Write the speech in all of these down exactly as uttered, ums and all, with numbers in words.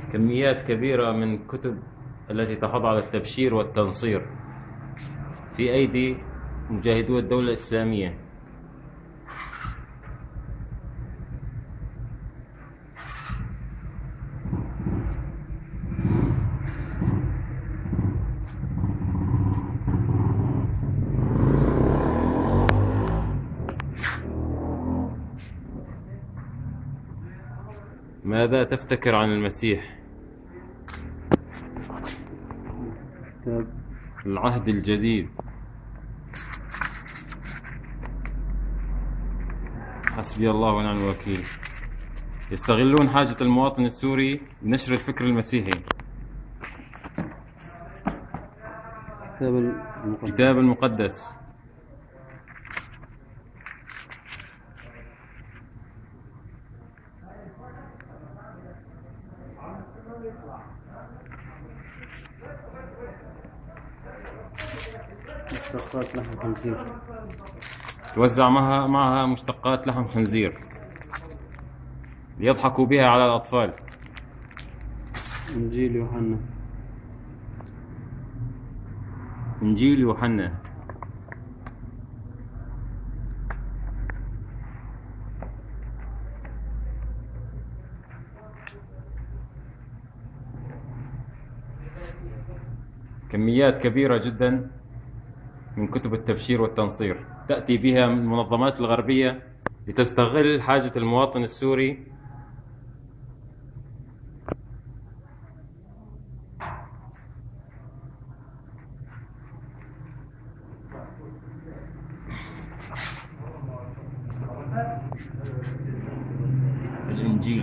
كميات كبيرة من الكتب التي تحض على التبشير والتنصير في أيدي مجاهدو الدولة الإسلامية. ماذا تفتكر عن المسيح؟ كتاب العهد الجديد. حسبي الله ونعم الوكيل. يستغلون حاجة المواطن السوري بنشر الفكر المسيحي. كتاب المقدس. كتاب المقدس. مشتقات لحم خنزير. توزع معها معها مشتقات لحم خنزير ليضحكوا بها على الأطفال. إنجيل يوحنا. إنجيل يوحنا. كميات كبيرة جدا من كتب التبشير والتنصير تأتي بها من المنظمات الغربية لتستغل حاجة المواطن السوري الإنجيل.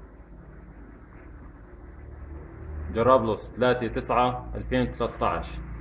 جرابلس ثلاثة تسعة ألفين وثلاثة عشر.